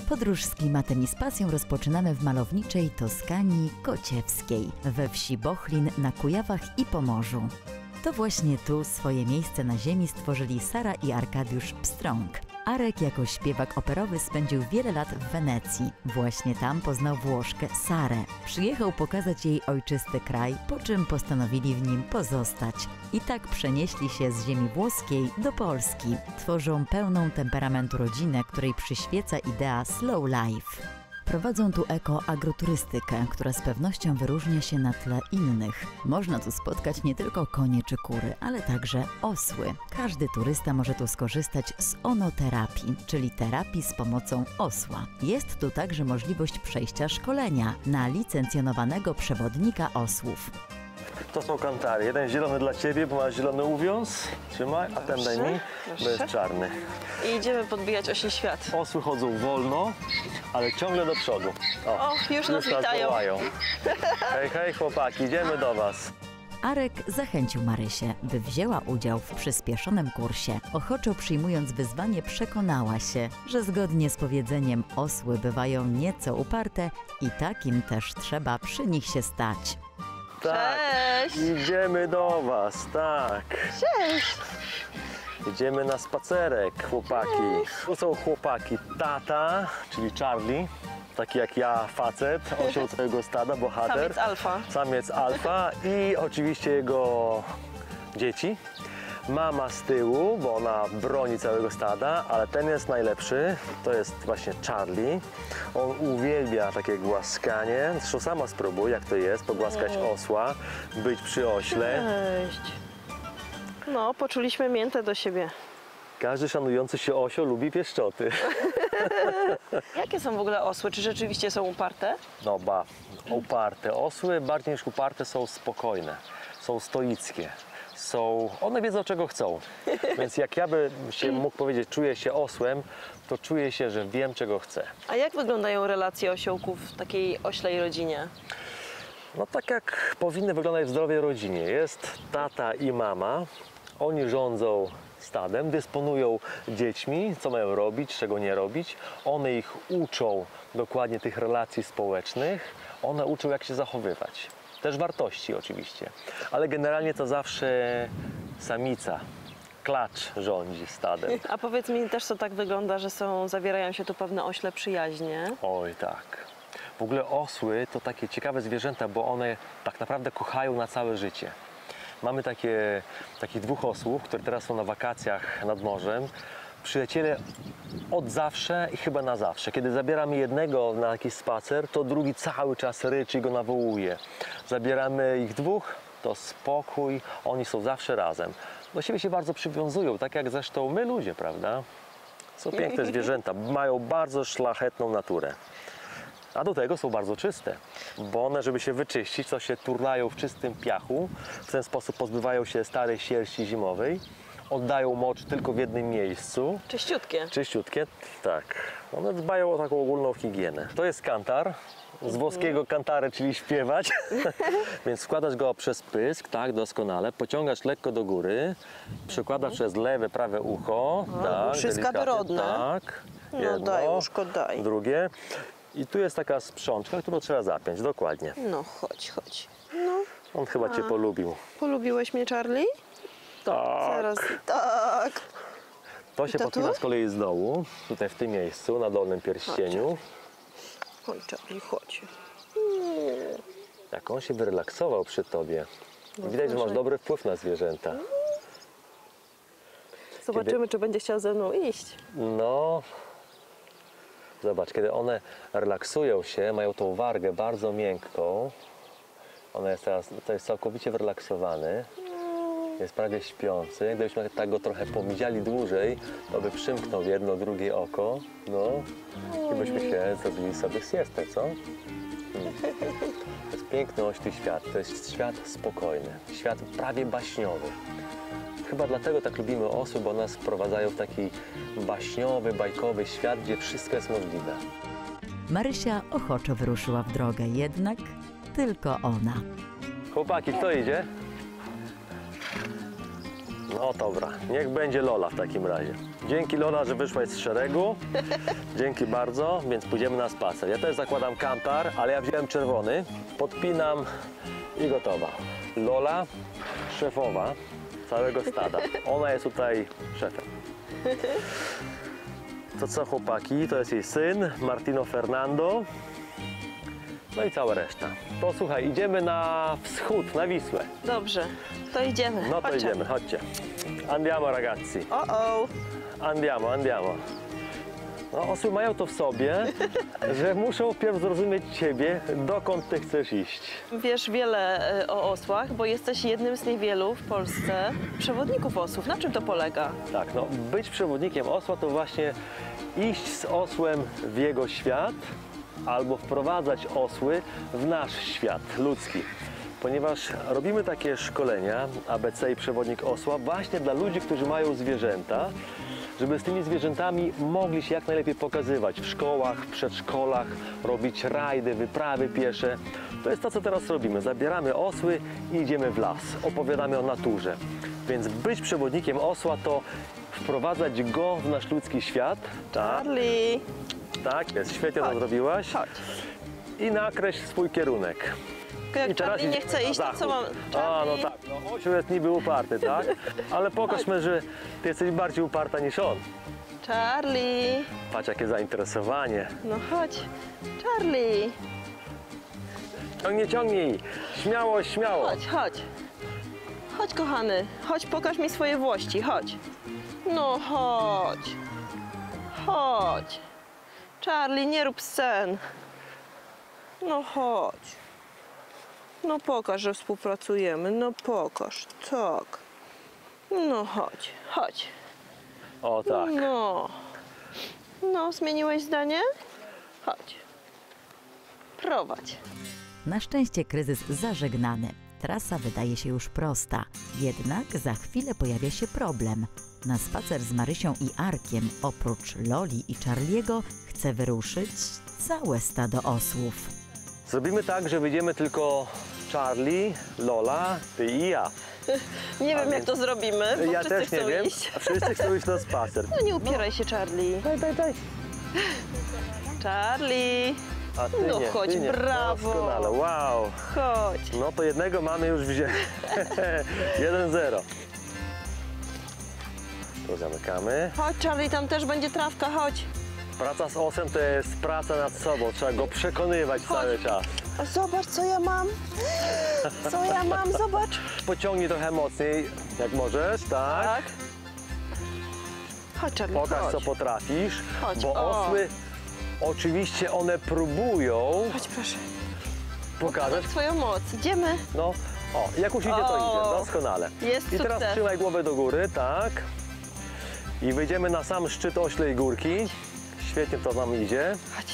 Podróż z klimatem i z pasją rozpoczynamy w malowniczej Toskanii Kociewskiej, we wsi Bochlin na Kujawach i Pomorzu. To właśnie tu swoje miejsce na ziemi stworzyli Sara i Arkadiusz Pstrąg. Arek jako śpiewak operowy spędził wiele lat w Wenecji. Właśnie tam poznał Włoszkę Sarę. Przyjechał pokazać jej ojczysty kraj, po czym postanowili w nim pozostać. I tak przenieśli się z ziemi włoskiej do Polski. Tworzą pełną temperamentu rodzinę, której przyświeca idea slow life. Prowadzą tu eko-agroturystykę, która z pewnością wyróżnia się na tle innych. Można tu spotkać nie tylko konie czy kury, ale także osły. Każdy turysta może tu skorzystać z onoterapii, czyli terapii z pomocą osła. Jest tu także możliwość przejścia szkolenia na licencjonowanego przewodnika osłów. To są kantary. Jeden zielony dla ciebie, bo ma zielony uwiąz. Trzymaj, a ten daj mi, bo jest czarny. I idziemy podbijać osi świat. Osły chodzą wolno, ale ciągle do przodu. O, już nas witają. Wołają. Hej, hej chłopaki, idziemy do was. Arek zachęcił Marysię, by wzięła udział w przyspieszonym kursie. Ochoczo przyjmując wyzwanie, przekonała się, że zgodnie z powiedzeniem osły bywają nieco uparte i takim też trzeba przy nich się stać. Tak, Cześć! idziemy do was, tak. Cześć! Idziemy na spacerek, chłopaki. Tu są chłopaki. Tata, czyli Charlie, taki jak ja, facet, osioł całego stada, bohater. Samiec alfa. Samiec alfa i oczywiście jego dzieci. Mama z tyłu, bo ona broni całego stada, ale ten jest najlepszy, to jest właśnie Charlie. On uwielbia takie głaskanie, zresztą sama spróbuj, jak to jest, pogłaskać osła, być przy ośle. Cześć. No, poczuliśmy miętę do siebie. Każdy szanujący się osioł lubi pieszczoty. Jakie są w ogóle osły? Czy rzeczywiście są uparte? No uparte. Osły bardziej niż uparte są spokojne, są stoickie. One wiedzą, czego chcą. Więc jak ja bym się mógł powiedzieć, czuję się osłem, to czuję się, że wiem, czego chcę. A jak wyglądają relacje osiołków w takiej oślej rodzinie? No tak jak powinny wyglądać w zdrowej rodzinie. Jest tata i mama. Oni rządzą stadem, dysponują dziećmi, co mają robić, czego nie robić. One ich uczą dokładnie tych relacji społecznych. One uczą, jak się zachowywać. Też wartości oczywiście, ale generalnie to zawsze samica, klacz rządzi stadem. A powiedz mi, też to tak wygląda, że zawierają się tu pewne ośle przyjaźnie? Oj tak. W ogóle osły to takie ciekawe zwierzęta, bo one tak naprawdę kochają na całe życie. Mamy takich dwóch osłów, które teraz są na wakacjach nad morzem. Przyjaciele od zawsze i chyba na zawsze. Kiedy zabieramy jednego na jakiś spacer, to drugi cały czas ryczy i go nawołuje. Zabieramy ich dwóch, to spokój, oni są zawsze razem. Do siebie się bardzo przywiązują, tak jak zresztą my ludzie, prawda? Są piękne zwierzęta, mają bardzo szlachetną naturę. A do tego są bardzo czyste, bo one, żeby się wyczyścić, to się turlają w czystym piachu. W ten sposób pozbywają się starej sierści zimowej. Oddają mocz tylko w jednym miejscu. Czyściutkie. Czyściutkie, tak. One dbają o taką ogólną higienę. To jest kantar, z włoskiego cantare, czyli śpiewać. Więc wkładasz go przez pysk, tak, doskonale. Pociągasz lekko do góry, przykładasz przez lewe, prawe ucho. Tak, uszyska delikatnie, dorodne. tak. No Jedno, daj, łóżko daj. drugie. I tu jest taka sprzączka, którą trzeba zapiąć, dokładnie. No chodź, chodź. No, On chyba cię polubił. polubiłeś mnie, Charlie? Tak. Zaraz, tak. To się To podpina tu? z kolei z dołu, tutaj w tym miejscu, na dolnym pierścieniu. Chodź, Charlie, chodź. Jak on się wyrelaksował przy tobie. Widać, że masz dobry wpływ na zwierzęta. Zobaczymy, czy będzie chciał ze mną iść. No, zobacz, kiedy one relaksują się, mają tą wargę bardzo miękką. Ona jest teraz całkowicie wyrelaksowany. Jest prawie śpiący. Gdybyśmy tak go trochę pomiziali dłużej, to by przymknął jedno, drugie oko. No, i byśmy się zrobili sobie siestę, co? To jest piękny ośli świat. To jest świat spokojny. Świat prawie baśniowy. Chyba dlatego tak lubimy osły, bo nas wprowadzają w taki baśniowy, bajkowy świat, gdzie wszystko jest możliwe. Marysia ochoczo wyruszyła w drogę, jednak tylko ona. Chłopaki, kto idzie? No dobra, niech będzie Lola w takim razie. Dzięki Lola, że wyszłaś z szeregu. Dzięki bardzo, więc pójdziemy na spacer. Ja też zakładam kantar, ale ja wziąłem czerwony. Podpinam i gotowa. Lola, szefowa całego stada. Ona jest tutaj szefem. To co, chłopaki? To jest jej syn, Martino Fernando. No i cała reszta. To słuchaj, idziemy na wschód, na Wisłę. Dobrze, to idziemy. No to Chodźcie. idziemy, chodźcie. Andiamo ragazzi. O. Andiamo, andiamo. No, osły mają to w sobie, że muszą wpierw zrozumieć ciebie, dokąd ty chcesz iść. Wiesz wiele o osłach, bo jesteś jednym z niewielu w Polsce przewodników osłów. Na czym to polega? Tak, no, być przewodnikiem osła to właśnie iść z osłem w jego świat albo wprowadzać osły w nasz świat ludzki. Ponieważ robimy takie szkolenia ABC i Przewodnik Osła właśnie dla ludzi, którzy mają zwierzęta, żeby z tymi zwierzętami mogli się jak najlepiej pokazywać w szkołach, w przedszkolach, robić rajdy, wyprawy piesze. To jest to, co teraz robimy. Zabieramy osły i idziemy w las, opowiadamy o naturze. Więc być przewodnikiem osła to wprowadzać go w nasz ludzki świat. Tak, Charlie, tak jest, świetnie to Chodź. zrobiłaś. chodź. I nakreśl swój kierunek. Jak Charlie nie idziemy chce na iść, to co zachód. mam? A, no Charlie. tak, no Osiu jest niby uparty, tak? Ale pokażmy, że ty jesteś bardziej uparta niż on. Charlie, Patrz, jakie zainteresowanie. no chodź. Charlie, Ciągnij, ciągnij. Śmiało, śmiało. chodź, chodź. Chodź, kochany, chodź, pokaż mi swoje włości, chodź. No chodź. Chodź. Charlie, nie rób scen. No chodź. No pokaż, że współpracujemy, no pokaż, tak. No chodź, chodź. O tak. No. No, zmieniłeś zdanie? Chodź. Prowadź. Na szczęście kryzys zażegnany. Trasa wydaje się już prosta, jednak za chwilę pojawia się problem. Na spacer z Marysią i Arkiem, oprócz Loli i Charliego, chce wyruszyć całe stado osłów. Zrobimy tak, że wyjdziemy tylko Charlie, Lola, ty i ja. Nie wiem, jak więc- to zrobimy, bo Ja wszyscy też nie chcą wiem, iść. a wszyscy chcą iść na spacer. No nie upieraj się, Charlie. Daj. Charlie, A ty No nie, chodź, ty nie. brawo. Doskonale, wow. chodź. No to jednego mamy już wzięli. 1-0. Tu zamykamy. Chodź, Charlie, tam też będzie trawka, chodź. Praca z osem to jest praca nad sobą. Trzeba go przekonywać cały czas. A zobacz, co ja mam. Co ja mam, zobacz. Pociągnij trochę mocniej, jak możesz, tak? Tak. Chodź, Charlie, Pokaż, chodź. co potrafisz, Chodź, bo o. osły, oczywiście one próbują Chodź, proszę. pokazać, Twoją moc. Idziemy. no, o, jak już idzie, to O. idzie, doskonale. Jest I teraz sukces. trzymaj głowę do góry, tak. I wyjdziemy na sam szczyt Oślej Górki. Świetnie to nam idzie, Chodź.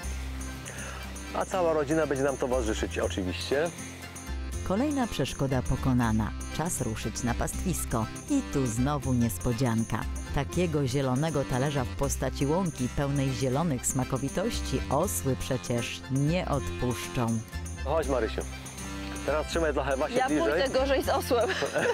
a cała rodzina będzie nam towarzyszyć oczywiście. Kolejna przeszkoda pokonana. Czas ruszyć na pastwisko. I tu znowu niespodzianka. Takiego zielonego talerza w postaci łąki pełnej zielonych smakowitości osły przecież nie odpuszczą. Chodź, Marysiu. Teraz trzymaj trochę właśnie Ja bliżej. pójdę gorzej z osłem.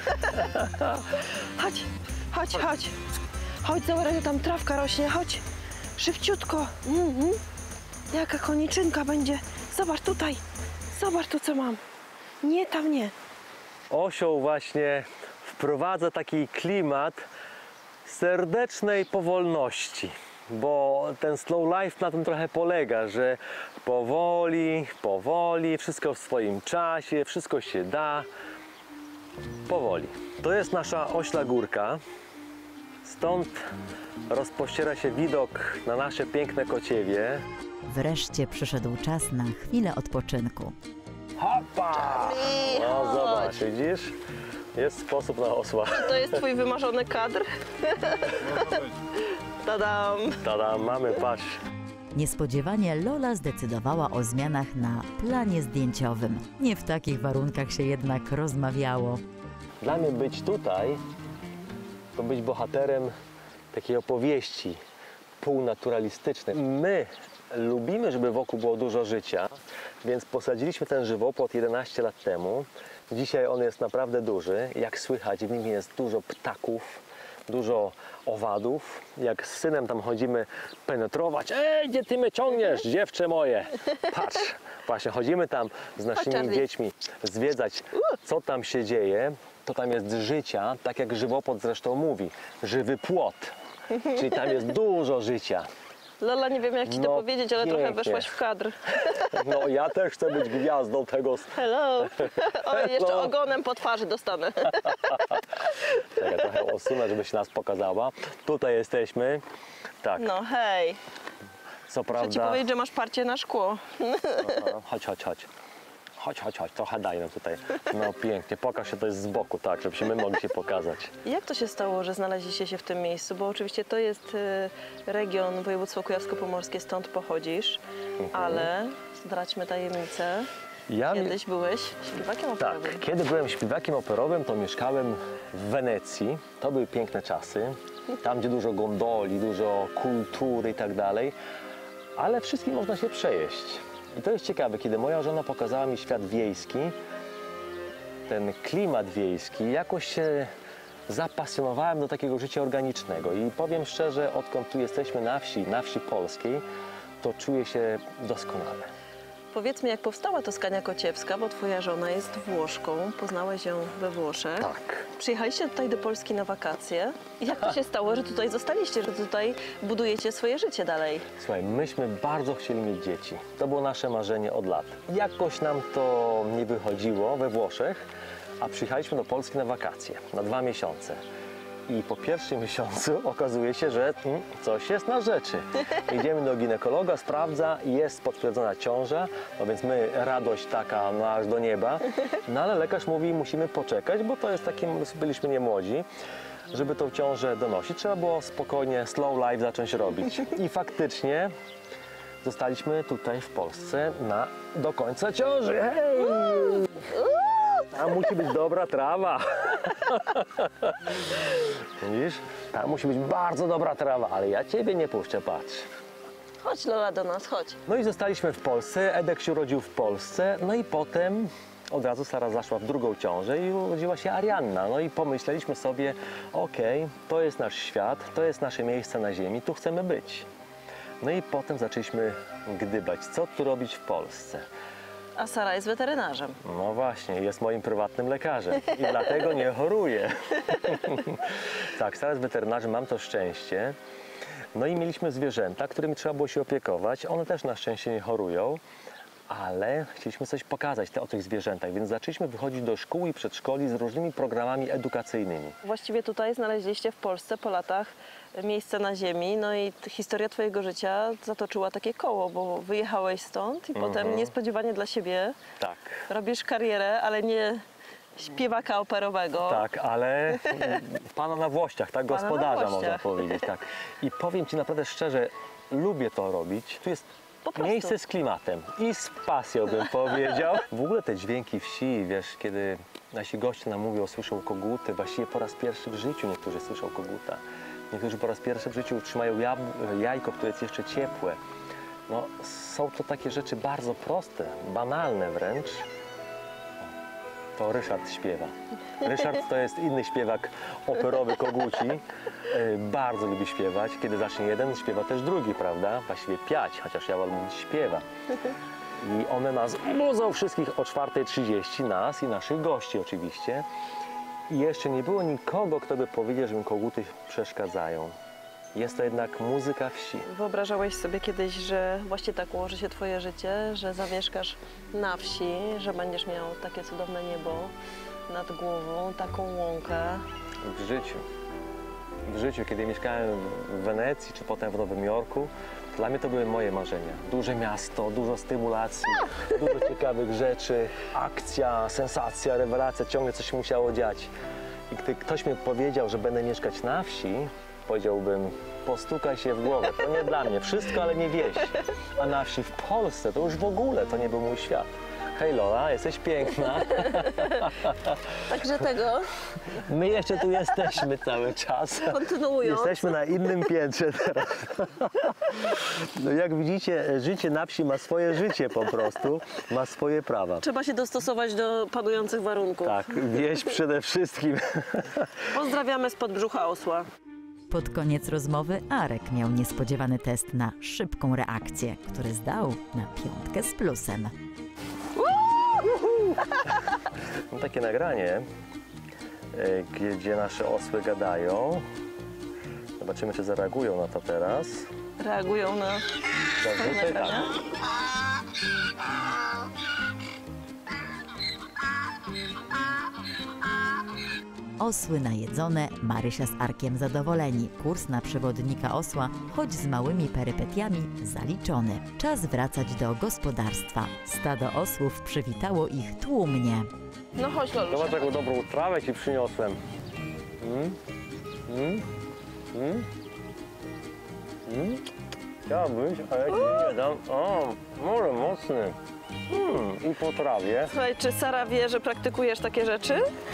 Chodź, chodź, chodź. Chodź, zobacz, jak tam trawka rośnie, chodź. Szybciutko. Jaka koniczynka będzie. Zobacz tutaj. Zobacz tu, co mam. Nie, tam nie. Osioł właśnie wprowadza taki klimat serdecznej powolności, bo ten slow life na tym trochę polega, że powoli, wszystko w swoim czasie, wszystko się da, powoli. To jest nasza Ośla Górka, stąd rozpościera się widok na nasze piękne Kociewie. Wreszcie przyszedł czas na chwilę odpoczynku. Hopa! Charlie, No chodź. zobacz, widzisz? Jest sposób na osła. To jest twój wymarzony kadr? Tadam. Tada, mamy, patrz. Niespodziewanie Lola zdecydowała o zmianach na planie zdjęciowym. Nie w takich warunkach się jednak rozmawiało. Dla mnie być tutaj to być bohaterem takiej opowieści półnaturalistycznej. My lubimy, żeby wokół było dużo życia, więc posadziliśmy ten żywopłot 11 lat temu Dzisiaj on jest naprawdę duży. Jak słychać, w nim jest dużo ptaków, dużo owadów. Jak z synem tam chodzimy penetrować. Ej, gdzie ty mnie ciągniesz, dziewczę moje? Patrz, właśnie chodzimy tam z naszymi Charlie. dziećmi zwiedzać, co tam się dzieje. To tam jest życia, tak jak żywopłot zresztą mówi. Żywy płot. Czyli tam jest dużo życia. Lola, nie wiem jak ci to No, powiedzieć, ale trochę pięknie. weszłaś w kadr. No ja też chcę być gwiazdą tego. Hello. Oj, jeszcze Hello. ogonem po twarzy dostanę. Czekaj, trochę odsunę, żeby się nas pokazała. Tutaj jesteśmy. Tak, No hej, co chcę ci prawda. powiedzieć, że masz parcie na szkło. Chodź, chodź, chodź. Chodź, trochę daj nam tutaj. No pięknie, pokaż się to jest z boku, tak, żebyśmy mogli się pokazać. Jak to się stało, że znaleźliście się w tym miejscu? Bo oczywiście to jest region województwo kujawsko-pomorskie, stąd pochodzisz, ale zdradźmy tajemnicę. Ja mi- Kiedyś byłeś śpiewakiem operowym. Tak, kiedy byłem śpiewakiem operowym, to mieszkałem w Wenecji. To były piękne czasy. Tam, gdzie dużo gondoli, dużo kultury i tak dalej. Ale wszystkim można się przejeść. I to jest ciekawe, kiedy moja żona pokazała mi świat wiejski, ten klimat wiejski, jakoś się zapasjonowałem do takiego życia organicznego. I powiem szczerze, odkąd tu jesteśmy na wsi polskiej, to czuję się doskonale. Powiedzmy, jak powstała Toskania Kociewska, bo twoja żona jest Włoszką, poznałeś ją we Włoszech. Tak. Przyjechaliście tutaj do Polski na wakacje. Jak to się stało, że tutaj zostaliście, że tutaj budujecie swoje życie dalej? Słuchaj, myśmy bardzo chcieli mieć dzieci. To było nasze marzenie od lat. Jakoś nam to nie wychodziło we Włoszech, a przyjechaliśmy do Polski na wakacje, na 2 miesiące. I po pierwszym miesiącu okazuje się, że coś jest na rzeczy. Idziemy do ginekologa, sprawdza, jest potwierdzona ciąża, no więc my radość taka no aż do nieba. No ale lekarz mówi, musimy poczekać, bo to jest takie, byliśmy niemłodzi. Żeby tą ciążę donosić, trzeba było spokojnie, slow life zacząć robić. I faktycznie zostaliśmy tutaj w Polsce do końca ciąży. Hej! Tam musi być dobra trawa. Widzisz? Tam musi być bardzo dobra trawa, ale ja ciebie nie puszczę, patrz. Chodź Lola do nas, chodź. No i zostaliśmy w Polsce, Edek się urodził w Polsce, no i potem od razu Sara zaszła w drugą ciążę i urodziła się Arianna. No i pomyśleliśmy sobie, okej, to jest nasz świat, to jest nasze miejsce na ziemi, tu chcemy być. No i potem zaczęliśmy gdybać, co tu robić w Polsce. A Sara jest weterynarzem. No właśnie, jest moim prywatnym lekarzem i dlatego nie choruję. Tak, Sara jest weterynarzem, mam to szczęście. No i mieliśmy zwierzęta, którymi trzeba było się opiekować. One też na szczęście nie chorują, ale chcieliśmy coś pokazać o tych zwierzętach, więc zaczęliśmy wychodzić do szkół i przedszkoli z różnymi programami edukacyjnymi. Właściwie tutaj znaleźliście w Polsce po latach miejsce na ziemi, no i historia twojego życia zatoczyła takie koło, bo wyjechałeś stąd i potem niespodziewanie dla siebie Tak. robisz karierę, ale nie śpiewaka operowego. Tak, ale pana na włościach, tak, Pana na gospodarza można włościach. powiedzieć, tak. I powiem ci naprawdę szczerze, lubię to robić. Tu jest Po prostu. miejsce z klimatem i z pasją, bym powiedział. W ogóle te dźwięki wsi, wiesz, kiedy nasi goście nam mówią, słyszą koguty, właściwie po raz pierwszy w życiu niektórzy słyszą koguta. Niektórzy po raz pierwszy w życiu trzymają jajko, które jest jeszcze ciepłe. No, są to takie rzeczy bardzo proste, banalne wręcz. To Ryszard śpiewa. Ryszard to jest inny śpiewak operowy koguci. Bardzo lubi śpiewać. Kiedy zacznie jeden, śpiewa też drugi, prawda? Właściwie piać, chociaż ja wolę mówić śpiewa. I one nas budzą wszystkich o 4:30, nas i naszych gości oczywiście. I jeszcze nie było nikogo, kto by powiedział, że im koguty przeszkadzają. Jest to jednak muzyka wsi. Wyobrażałeś sobie kiedyś, że właśnie tak ułoży się twoje życie, że zamieszkasz na wsi, że będziesz miał takie cudowne niebo nad głową, taką łąkę? W życiu, kiedy mieszkałem w Wenecji czy potem w Nowym Jorku, dla mnie to były moje marzenia. Duże miasto, dużo stymulacji, dużo ciekawych rzeczy, akcja, sensacja, rewelacja, ciągle coś się musiało dziać. I gdy ktoś mi powiedział, że będę mieszkać na wsi, powiedziałbym, postukaj się w głowę, to nie dla mnie, wszystko, ale nie wieś. A na wsi w Polsce to już w ogóle to nie był mój świat. Hej Lola, jesteś piękna. Także tego, My jeszcze tu jesteśmy cały czas. kontynuując. Jesteśmy na innym piętrze teraz. No jak widzicie, życie na wsi ma swoje życie po prostu, ma swoje prawa. Trzeba się dostosować do panujących warunków. Tak, wieś przede wszystkim. Pozdrawiamy spod brzucha osła. Pod koniec rozmowy Arek miał niespodziewany test na szybką reakcję, który zdał na 5 z plusem. Mam takie nagranie, gdzie nasze osły gadają. Zobaczymy, czy zareagują na to teraz. Reagują na Dobrze, to nagrania. Osły najedzone, Marysia z Arkiem zadowoleni. Kurs na przewodnika osła, choć z małymi perypetiami, zaliczony. Czas wracać do gospodarstwa. Stado osłów przywitało ich tłumnie. No chodź, Lolusia. Zobacz, jaką dobrą trawę ci przyniosłem. Chciałbyś, a ja ci nie dam. O, może mocny. I po trawie. Słuchaj, czy Sara wie, że praktykujesz takie rzeczy?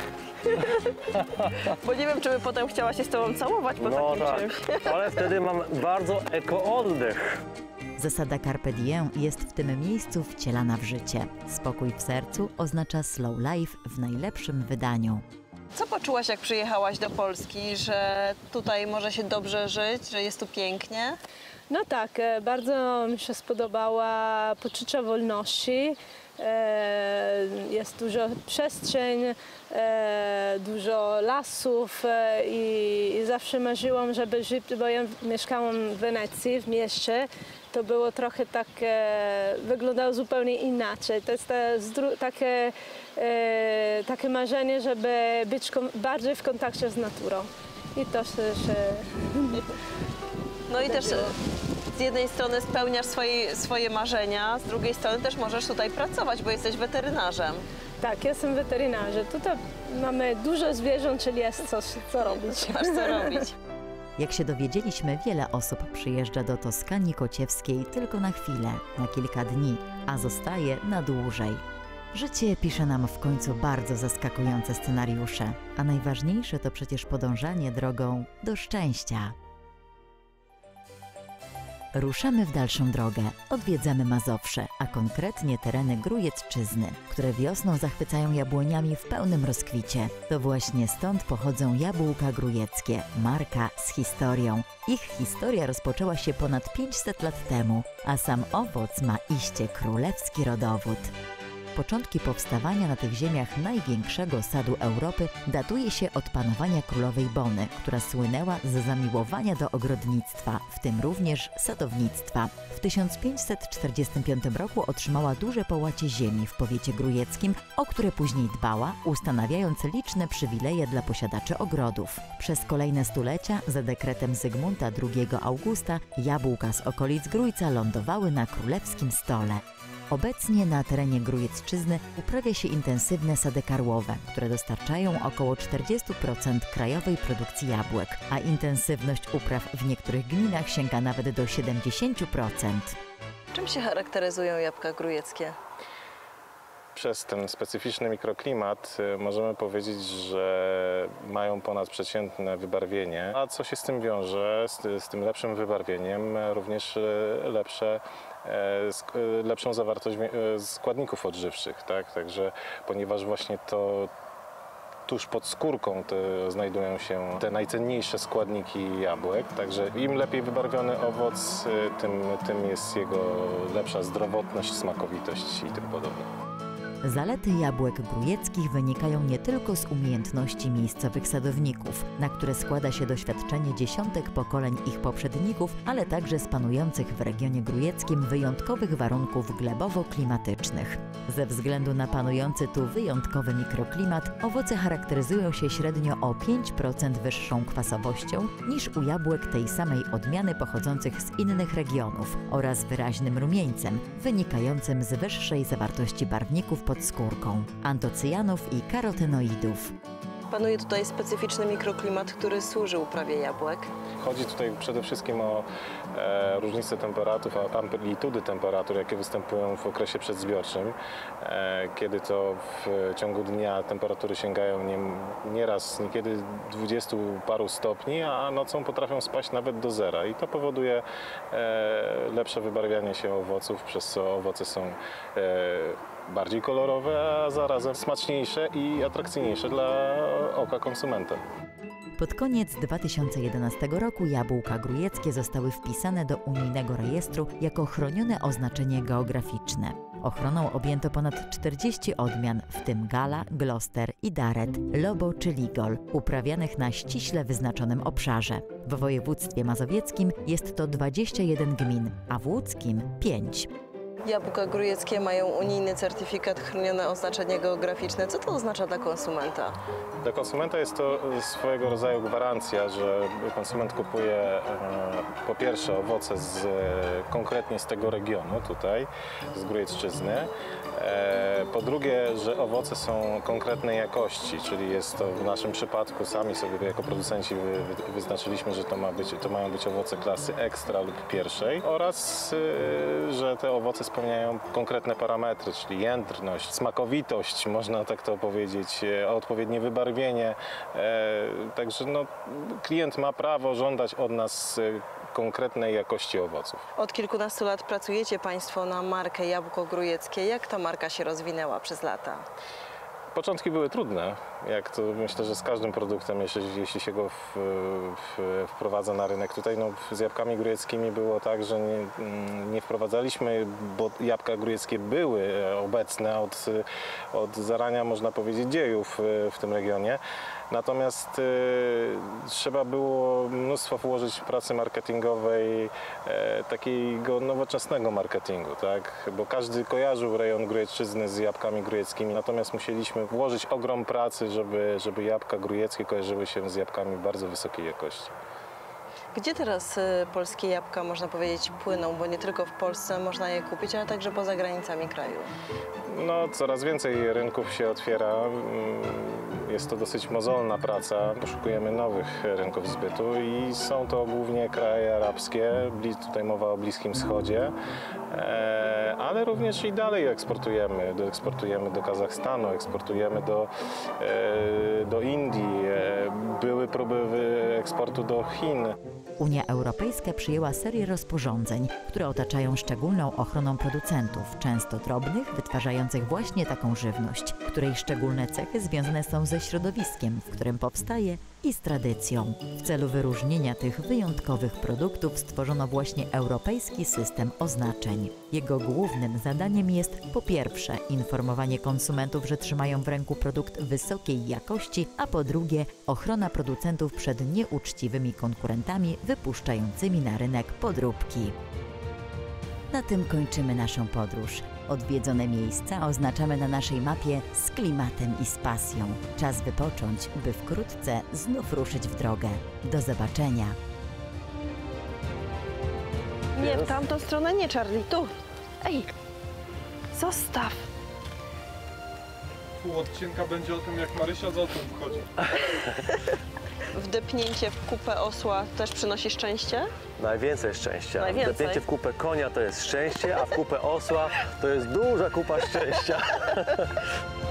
Bo nie wiem, czy by potem chciała się z tobą całować po No takim tak, czymś. ale wtedy mam bardzo eko-oddech. Zasada Carpe Diem jest w tym miejscu wcielana w życie. Spokój w sercu oznacza slow life w najlepszym wydaniu. Co poczułaś, jak przyjechałaś do Polski, że tutaj może się dobrze żyć, że jest tu pięknie? No tak, bardzo mi się spodobała poczucie wolności. Jest dużo przestrzeń, dużo lasów i zawsze marzyłam, żeby żyć, bo ja mieszkałam w Wenecji, w mieście. To było trochę tak, wyglądało zupełnie inaczej. To jest takie marzenie, żeby być bardziej w kontakcie z naturą. I to się No i też z jednej strony spełniasz swoje marzenia, z drugiej strony też możesz tutaj pracować, bo jesteś weterynarzem. Tak, jestem weterynarzem. Tutaj mamy dużo zwierząt, czyli jest co robić. Masz co robić. Jak się dowiedzieliśmy, wiele osób przyjeżdża do Toskanii Kociewskiej tylko na chwilę, na kilka dni, a zostaje na dłużej. Życie pisze nam w końcu bardzo zaskakujące scenariusze, a najważniejsze to przecież podążanie drogą do szczęścia. Ruszamy w dalszą drogę, odwiedzamy Mazowsze, a konkretnie tereny Grójecczyzny, które wiosną zachwycają jabłoniami w pełnym rozkwicie. To właśnie stąd pochodzą jabłka grójeckie, marka z historią. Ich historia rozpoczęła się ponad 500 lat temu, a sam owoc ma iście królewski rodowód. Początki powstawania na tych ziemiach największego sadu Europy datuje się od panowania królowej Bony, która słynęła z zamiłowania do ogrodnictwa, w tym również sadownictwa. W 1545 roku otrzymała duże połacie ziemi w powiecie grójeckim, o które później dbała, ustanawiając liczne przywileje dla posiadaczy ogrodów. Przez kolejne stulecia, za dekretem Zygmunta II Augusta, jabłka z okolic Grójca lądowały na królewskim stole. Obecnie na terenie Grójecczyzny uprawia się intensywne sady karłowe, które dostarczają około 40% krajowej produkcji jabłek, a intensywność upraw w niektórych gminach sięga nawet do 70%. Czym się charakteryzują jabłka grójeckie? Przez ten specyficzny mikroklimat możemy powiedzieć, że mają ponadprzeciętne wybarwienie. A co się z tym wiąże? Z tym lepszym wybarwieniem również lepszą zawartość składników odżywczych. Tak? Także ponieważ właśnie to tuż pod skórką znajdują się te najcenniejsze składniki jabłek, także im lepiej wybarwiony owoc, tym jest jego lepsza zdrowotność, smakowitość i tym podobne. Zalety jabłek grójeckich wynikają nie tylko z umiejętności miejscowych sadowników, na które składa się doświadczenie dziesiątek pokoleń ich poprzedników, ale także z panujących w regionie grójeckim wyjątkowych warunków glebowo-klimatycznych. Ze względu na panujący tu wyjątkowy mikroklimat, owoce charakteryzują się średnio o 5% wyższą kwasowością niż u jabłek tej samej odmiany pochodzących z innych regionów oraz wyraźnym rumieńcem, wynikającym z wyższej zawartości barwników pod skórką, antocyjanów i karotenoidów. Panuje tutaj specyficzny mikroklimat, który służy uprawie jabłek. Chodzi tutaj przede wszystkim o różnice temperatur, amplitudy temperatur, jakie występują w okresie przedzbiorczym, kiedy to w ciągu dnia temperatury sięgają niekiedy 20 paru stopni, a nocą potrafią spaść nawet do zera i to powoduje lepsze wybarwianie się owoców, przez co owoce są bardziej kolorowe, a zarazem smaczniejsze i atrakcyjniejsze dla oka konsumenta. Pod koniec 2011 roku jabłka grujeckie zostały wpisane do unijnego rejestru jako chronione oznaczenie geograficzne. Ochroną objęto ponad 40 odmian, w tym Gala, Gloucester i Daret, Lobo czy Ligol, uprawianych na ściśle wyznaczonym obszarze. W województwie mazowieckim jest to 21 gmin, a w łódzkim 5. Jabłka grujeckie mają unijny certyfikat chronione oznaczenie geograficzne. Co to oznacza dla konsumenta? Dla konsumenta jest to swojego rodzaju gwarancja, że konsument kupuje po pierwsze owoce konkretnie z tego regionu tutaj, z Grójecczyzny. Po drugie, że owoce są konkretnej jakości, czyli jest to w naszym przypadku sami sobie jako producenci wyznaczyliśmy, że to mają być owoce klasy ekstra lub pierwszej oraz, że te owoce spełniają konkretne parametry, czyli jędrność, smakowitość, można tak to powiedzieć, odpowiednie wybarwienie. Także no, klient ma prawo żądać od nas konkretnej jakości owoców. Od kilkunastu lat pracujecie Państwo na markę Jabłko Grójeckie. Jak ta marka się rozwinęła przez lata? Początki były trudne, jak to myślę, że z każdym produktem, jeśli się go wprowadza na rynek. Tutaj no, z jabłkami grójeckimi było tak, że nie wprowadzaliśmy, bo jabłka grójeckie były obecne od zarania, można powiedzieć, dziejów w tym regionie. Natomiast trzeba było mnóstwo włożyć pracy marketingowej, takiego nowoczesnego marketingu, tak? Bo każdy kojarzył rejon Grójecczyzny z jabłkami grójeckimi, natomiast musieliśmy włożyć ogrom pracy, żeby jabłka grójeckie kojarzyły się z jabłkami bardzo wysokiej jakości. Gdzie teraz polskie jabłka, można powiedzieć, płyną? Bo nie tylko w Polsce można je kupić, ale także poza granicami kraju. No, coraz więcej rynków się otwiera. Jest to dosyć mozolna praca. Poszukujemy nowych rynków zbytu i są to głównie kraje arabskie. Tutaj mowa o Bliskim Wschodzie, ale również i dalej eksportujemy. Eksportujemy do Kazachstanu, eksportujemy do Indii. Były próby eksportu do Chin. Unia Europejska przyjęła serię rozporządzeń, które otaczają szczególną ochroną producentów, często drobnych, wytwarzających właśnie taką żywność, której szczególne cechy związane są ze środowiskiem, w którym powstaje, i z tradycją. W celu wyróżnienia tych wyjątkowych produktów stworzono właśnie europejski system oznaczeń. Jego głównym zadaniem jest po pierwsze informowanie konsumentów, że trzymają w ręku produkt wysokiej jakości, a po drugie ochrona producentów przed nieuczciwymi konkurentami wypuszczającymi na rynek podróbki. Na tym kończymy naszą podróż. Odwiedzone miejsca oznaczamy na naszej mapie z klimatem i z pasją. Czas wypocząć, by wkrótce znów ruszyć w drogę. Do zobaczenia. Nie, w tamtą stronę nie, Charlie, tu. Ej, zostaw. Pół odcinka będzie o tym, jak Marysia z oknem wchodzi. Wdepnięcie w kupę osła też przynosi szczęście? Najwięcej szczęścia. Najwięcej. Wdepnięcie w kupę konia to jest szczęście, a w kupę osła to jest duża kupa szczęścia.